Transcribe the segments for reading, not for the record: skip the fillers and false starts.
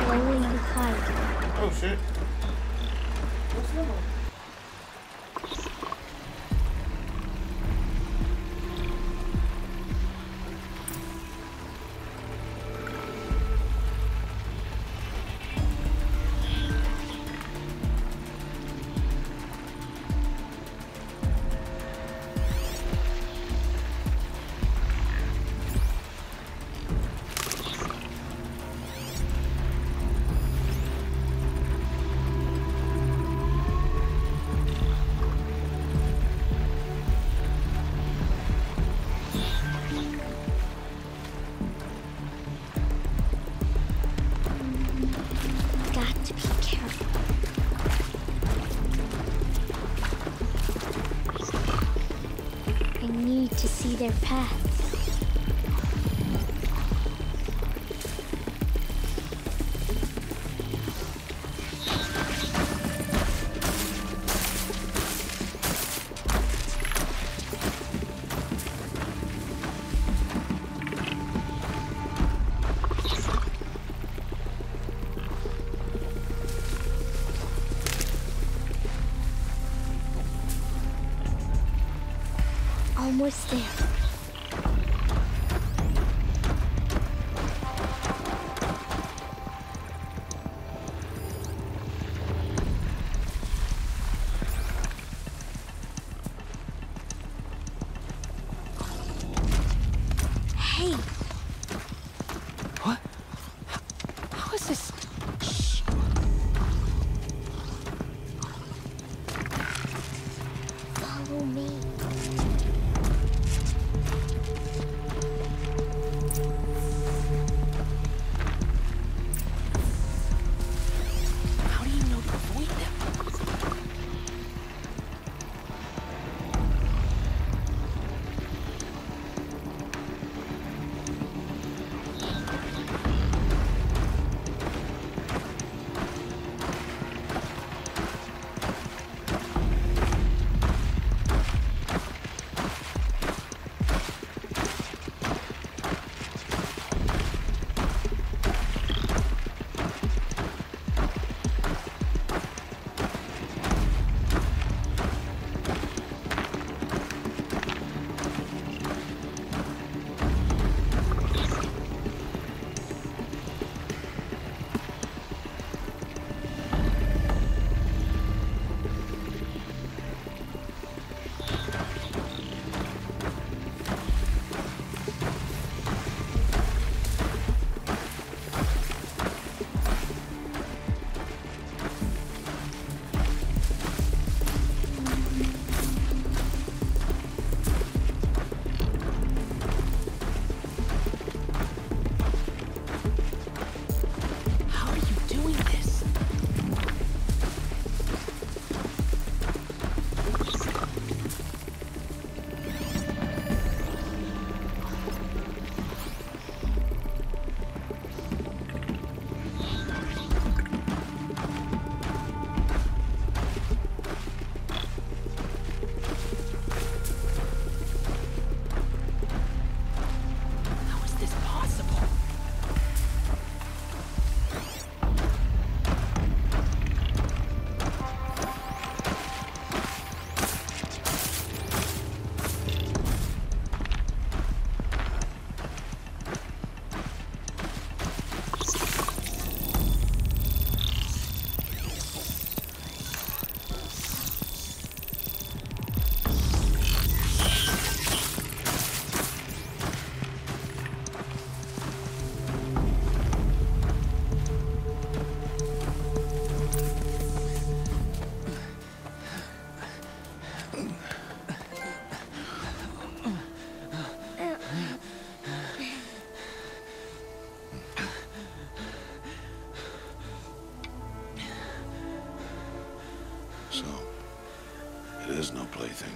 slowly hide. Oh shit. What's that? Got to be careful. I need to see their paths. Almost there. Hey! What? How is this? Shh. Follow me. How do you know to avoid them? How are you doing this? How is this possible? So, it is no plaything.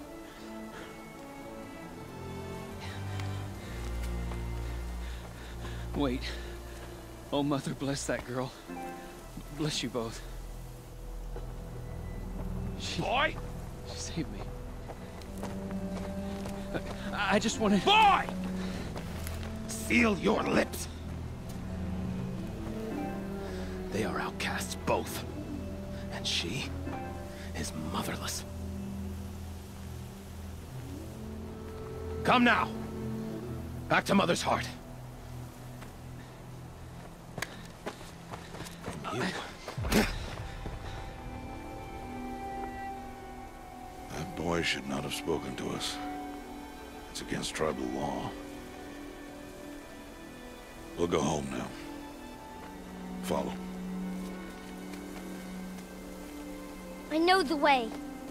Wait. Oh, Mother, bless that girl. Bless you both. Boy! She saved me. I just wanted... Boy! Seal your lips. They are outcasts, both. And she is motherless. Come now! Back to Mother's heart. And you... That boy should not have spoken to us. It's against tribal law. We'll go home now. Follow. I know the way.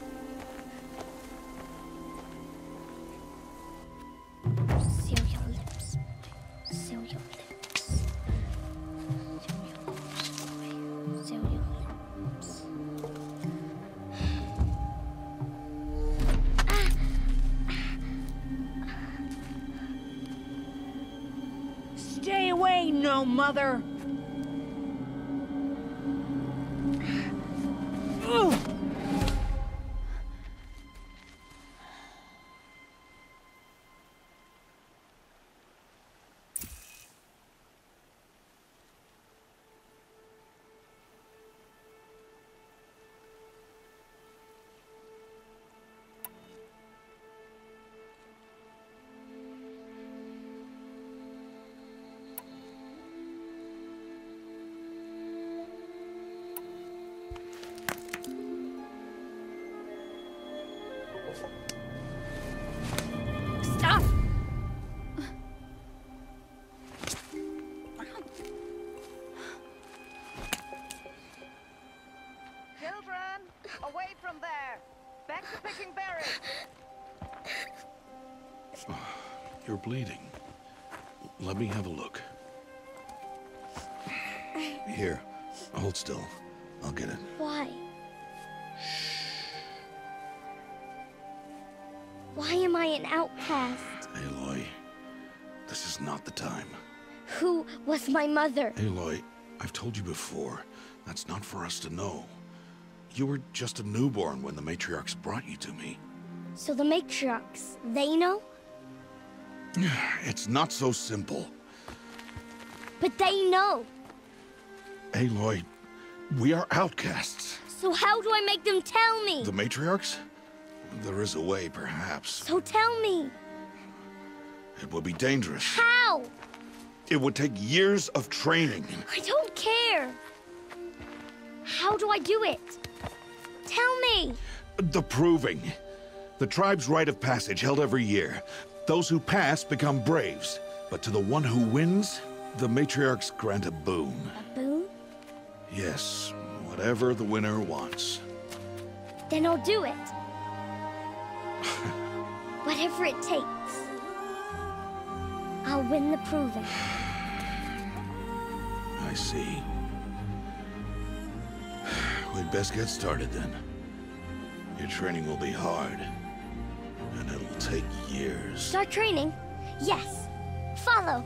Seal your lips. Seal your lips. Seal your lips. Seal your lips. Stay away, no mother! Ugh. Stop! Children, away from there. Back to picking berries. You're bleeding. Let me have a look. Here, hold still. I'll get it. Why? Why am I an outcast? Aloy, this is not the time. Who was my mother? Aloy, I've told you before, that's not for us to know. You were just a newborn when the matriarchs brought you to me. So the matriarchs, they know? It's not so simple. But they know. Aloy, we are outcasts. So how do I make them tell me? The matriarchs? There is a way, perhaps. So tell me. It would be dangerous. How? It would take years of training. I don't care. How do I do it? Tell me. The proving. The tribe's rite of passage held every year. Those who pass become braves. But to the one who wins, the matriarchs grant a boon. A boon? Yes, whatever the winner wants. Then I'll do it. Whatever it takes. I'll win the proving. I see. We'd best get started then. Your training will be hard, and it'll take years. Start training? Yes. Follow.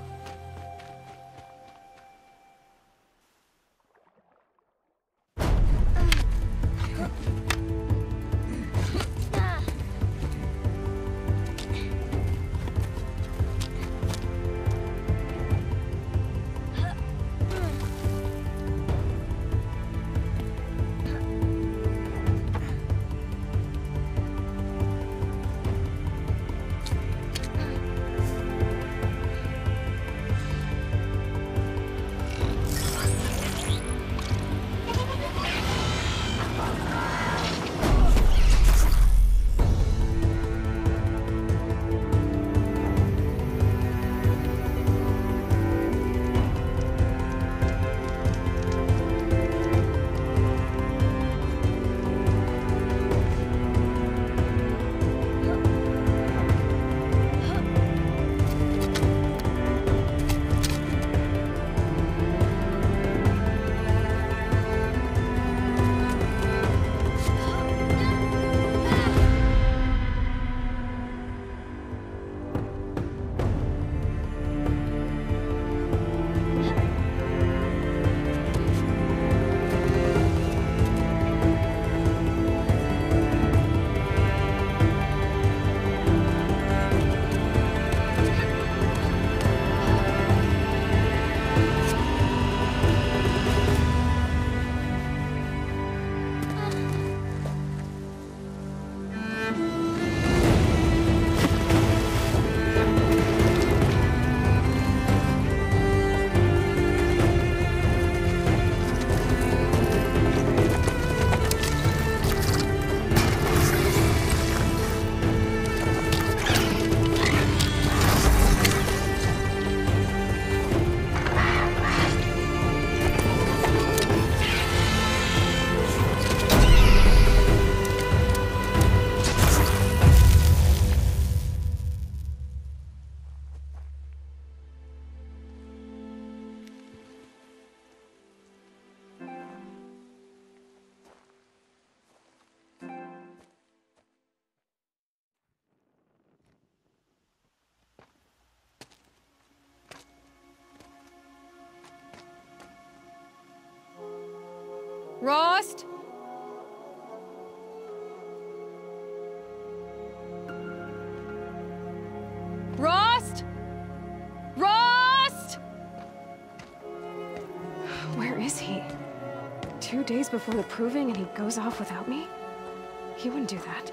Rost? Rost? Rost? Where is he? 2 days before the proving and he goes off without me? He wouldn't do that.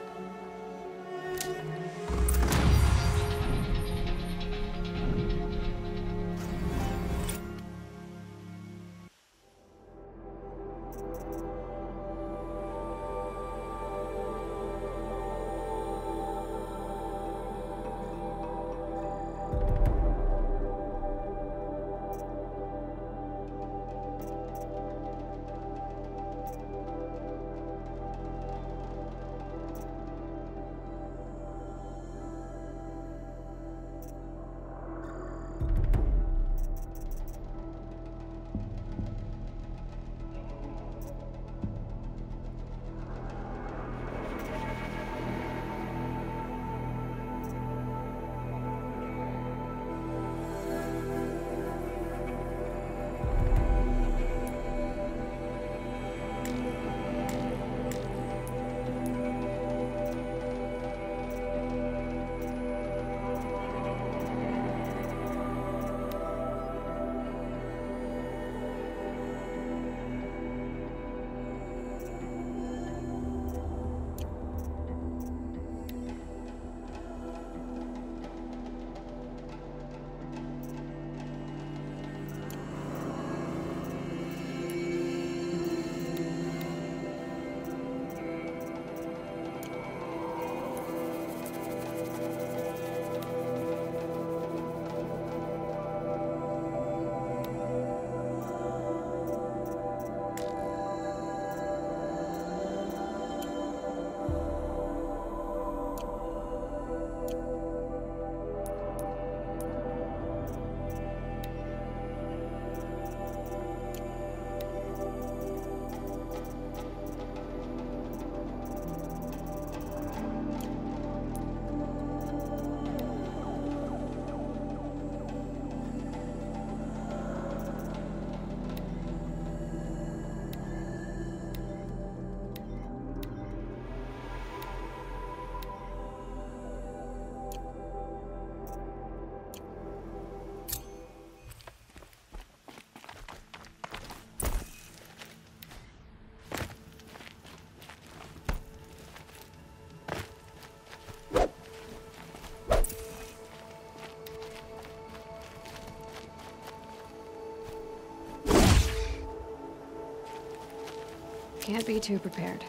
Can't be too prepared.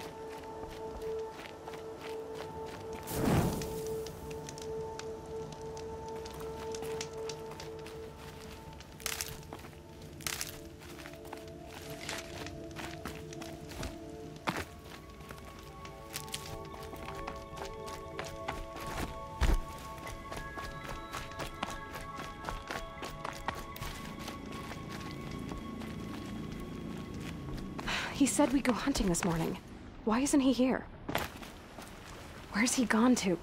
He said we'd go hunting this morning. Why isn't he here? Where's he gone to?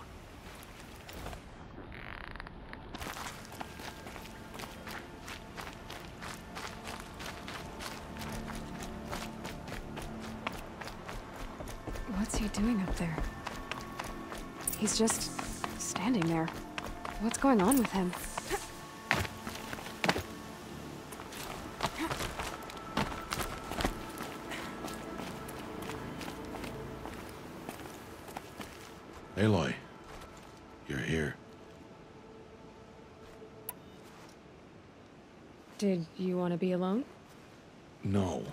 What's he doing up there? He's just standing there. What's going on with him? Aloy, you're here. Did you want to be alone? No.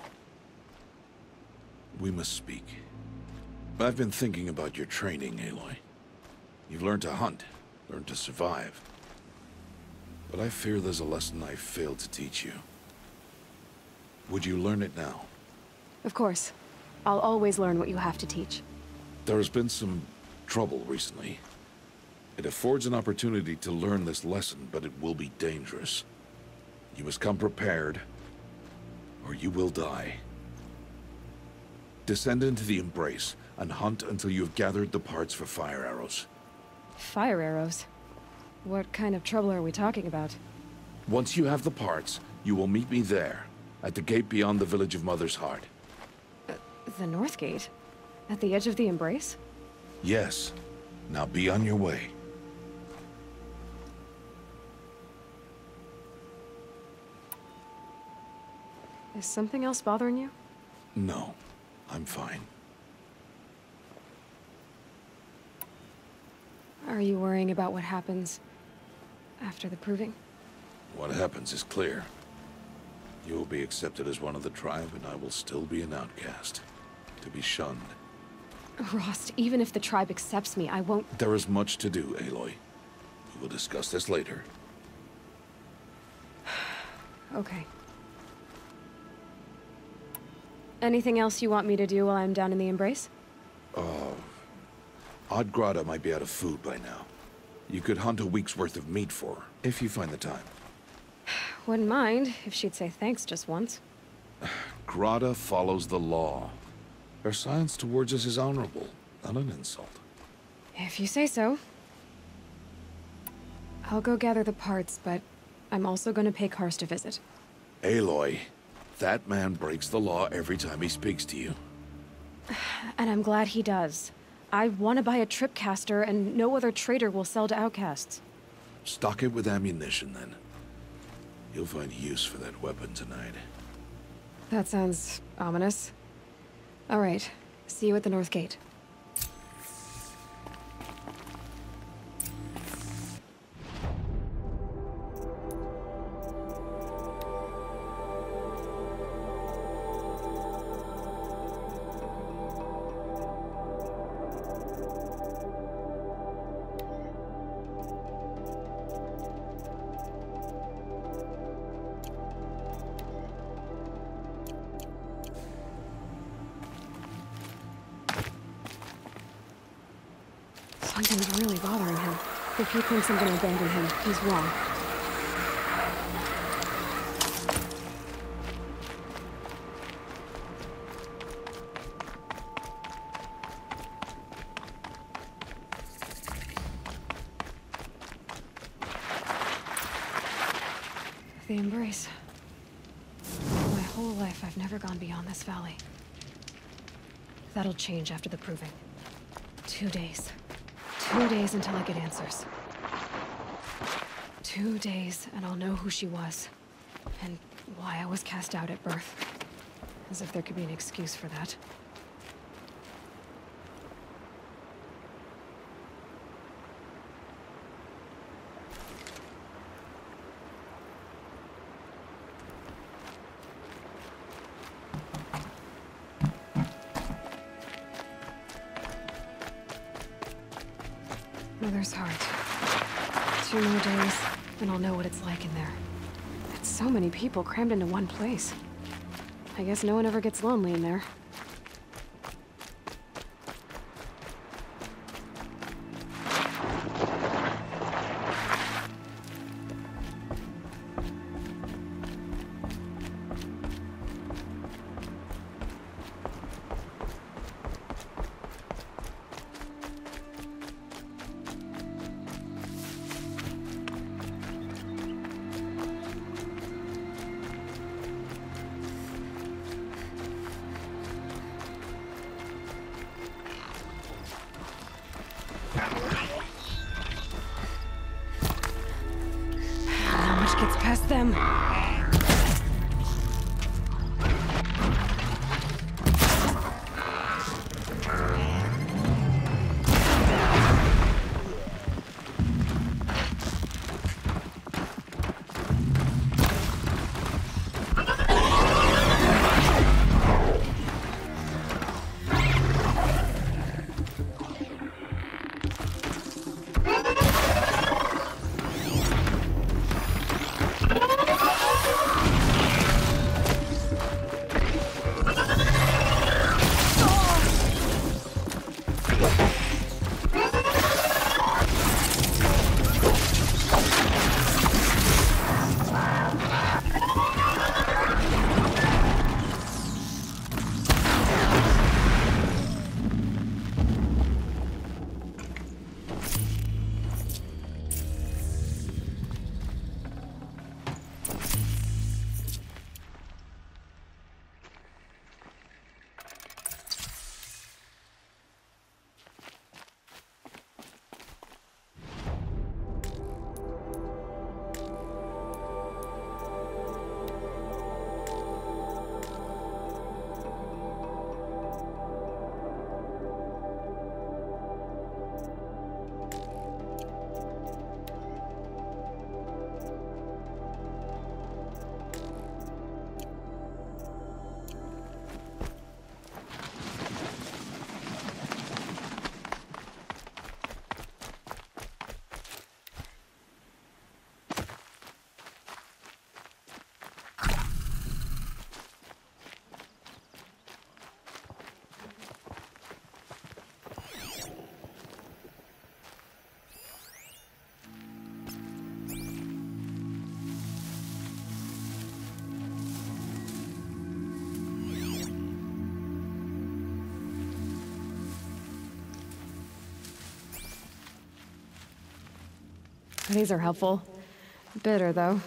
We must speak. I've been thinking about your training, Aloy. You've learned to hunt, learned to survive. But I fear there's a lesson I failed to teach you. Would you learn it now? Of course. I'll always learn what you have to teach. There has been some trouble recently. It affords an opportunity to learn this lesson, but it will be dangerous. You must come prepared, or you will die. Descend into the Embrace, and hunt until you have gathered the parts for fire arrows. Fire arrows? What kind of trouble are we talking about? Once you have the parts, you will meet me there, at the gate beyond the village of Mother's Heart. The North Gate? At the edge of the Embrace? Yes. Now be on your way. Is something else bothering you? No, I'm fine. Are you worrying about what happens after the proving? What happens is clear. You will be accepted as one of the tribe, and I will still be an outcast. To be shunned. Rost, even if the tribe accepts me, I won't— There is much to do, Aloy. We will discuss this later. Okay. Anything else you want me to do while I'm down in the Embrace? Odd Grata might be out of food by now. You could hunt a week's worth of meat for her, if you find the time. Wouldn't mind if she'd say thanks just once. Grata follows the law. Her silence towards us is honorable, not an insult. If you say so. I'll go gather the parts, but I'm also gonna pay Karst a visit. Aloy, that man breaks the law every time he speaks to you. And I'm glad he does. I want to buy a tripcaster, and no other trader will sell to outcasts. Stock it with ammunition, then. You'll find use for that weapon tonight. That sounds ominous. All right, see you at the North Gate. Something's really bothering him. If he thinks I'm gonna abandon him, he's wrong. The Embrace. My whole life, I've never gone beyond this valley. That'll change after the proving. 2 days. 2 days until I get answers. 2 days, and I'll know who she was. And why I was cast out at birth. As if there could be an excuse for that. Mother's heart. 2 more days, and I'll know what it's like in there. It's so many people crammed into one place. I guess no one ever gets lonely in there. Not much gets past them. These are helpful. Bitter, though.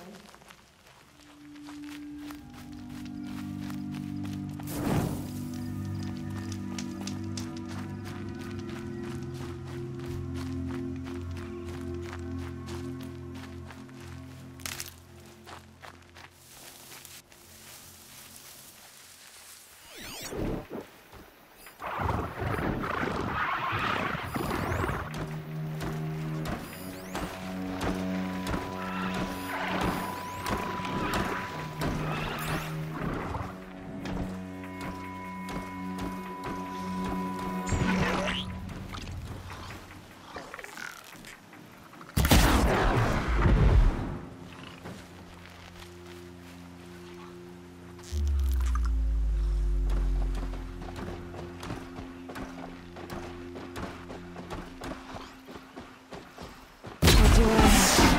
Do what I have to.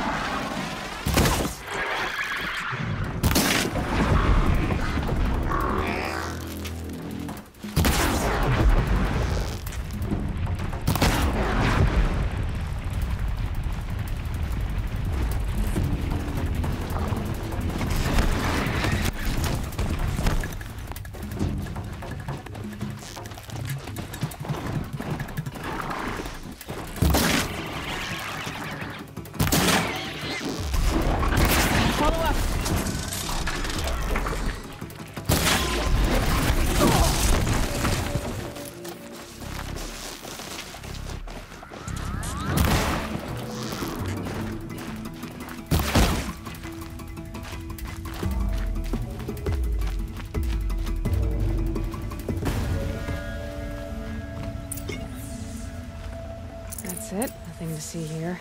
That's it. Nothing to see here.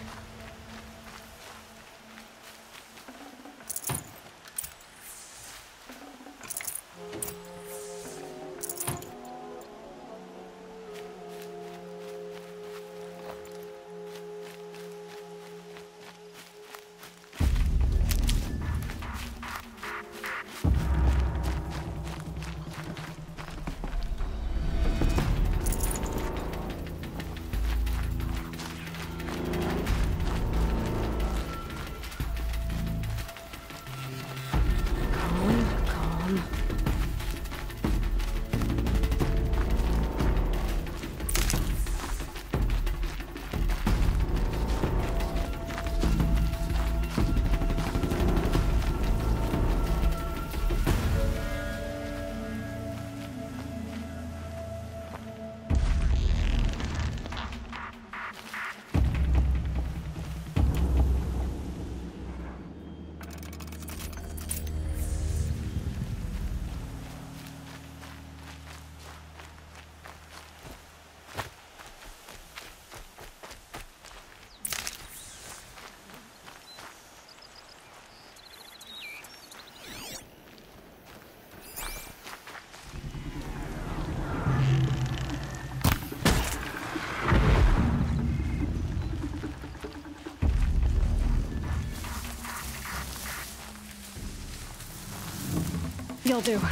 You'll do.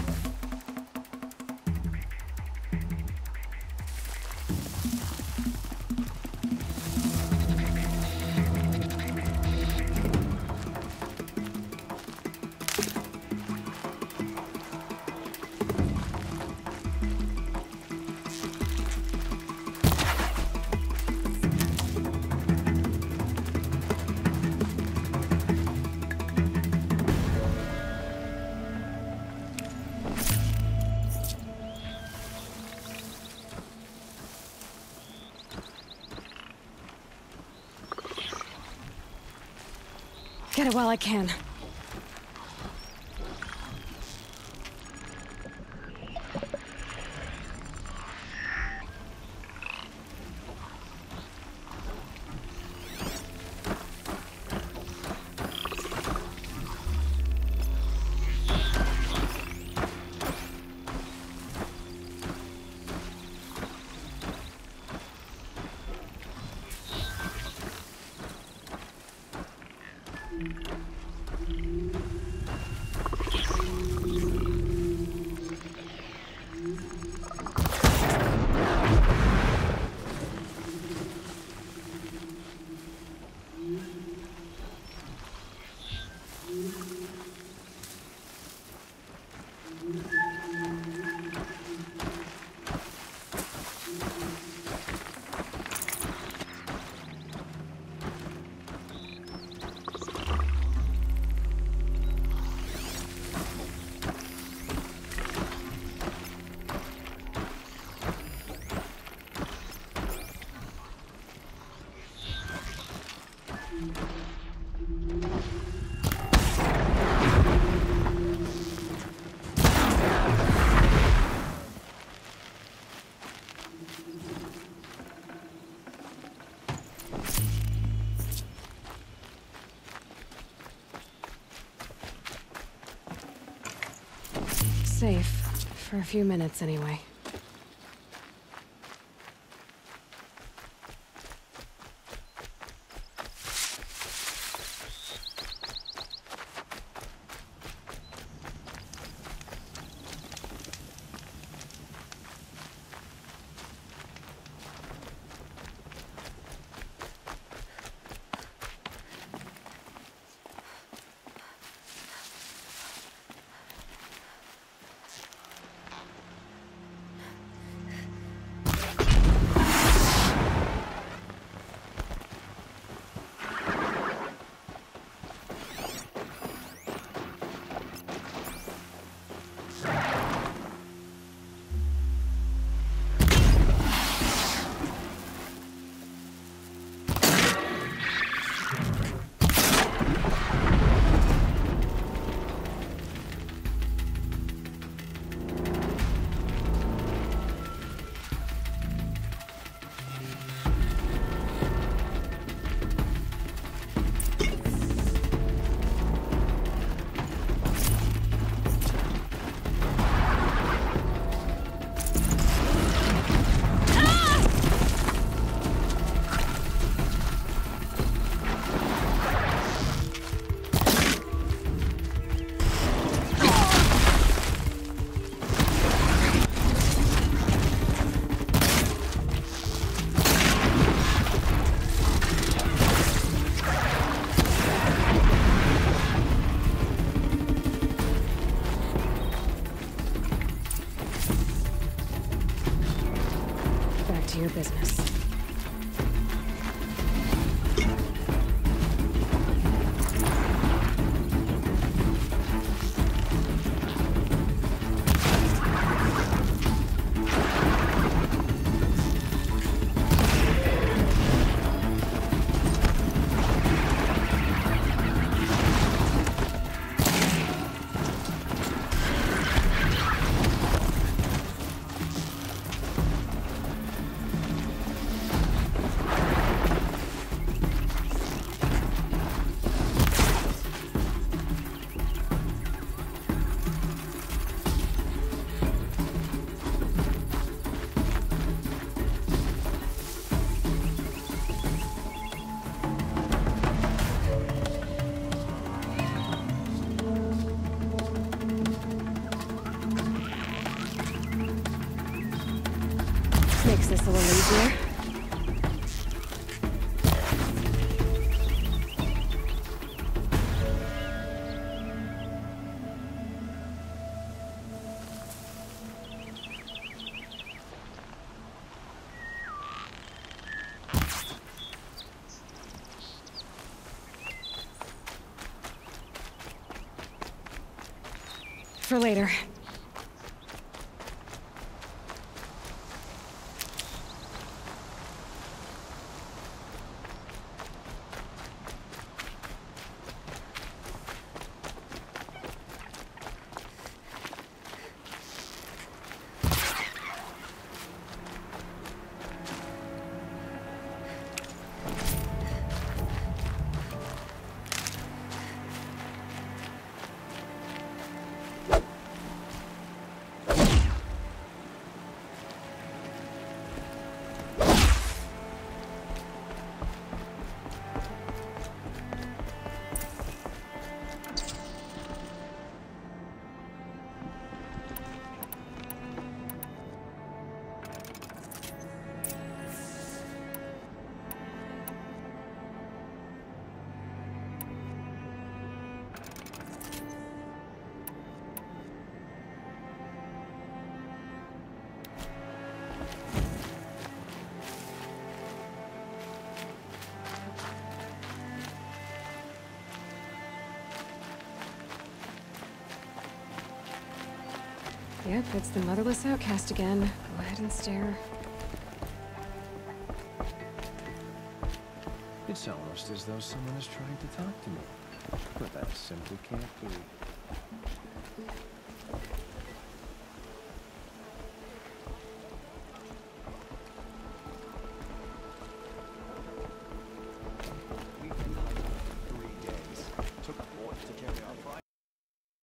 Get it while I can. safe. For a few minutes, anyway. To your business. Makes this a little easier. For later. Yep, it's the motherless outcast again. Go ahead and stare. It's almost as though someone is trying to talk to me. But that simply can't be.